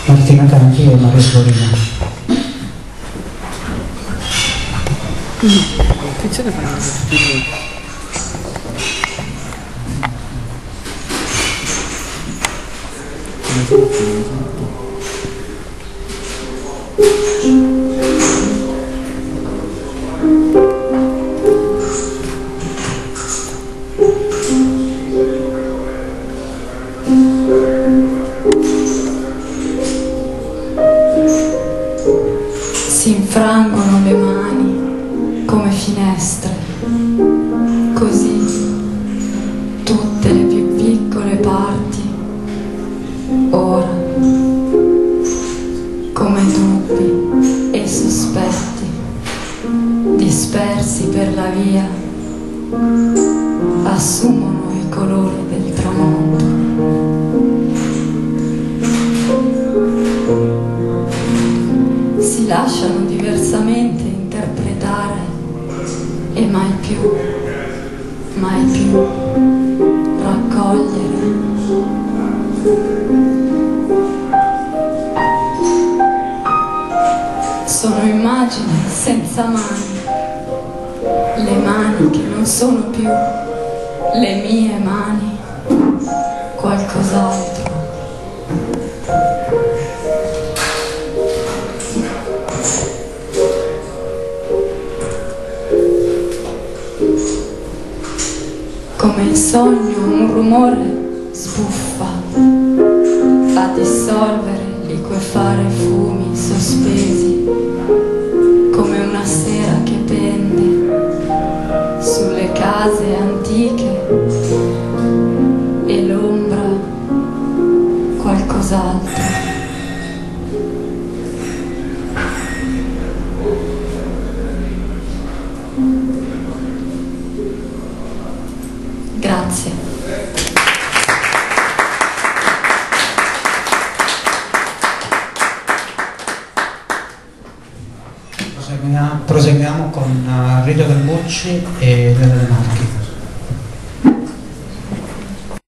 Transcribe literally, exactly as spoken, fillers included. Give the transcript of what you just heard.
Martina Canti e Mario Slorina. Che ce ne fanno tutti voi? Si infrangono le mani come finestre, così tutte le più piccole parti, ora, come dubbi e sospetti, dispersi per la via, assumono i colori del tramonto. Si lasciano diversamente interpretare e mai più, mai più raccogliere. Sono immagini senza mani, le mani che non sono più le mie mani, qualcos'altro. Come il sogno un rumore sbuffa a dissolvere, liquefare fumi sospesi, come una sera che pende sulle case antiche e l'ombra qualcos'altro. Grazie. Proseguiamo con uh, Rido del Mucci e Lele De Marchi.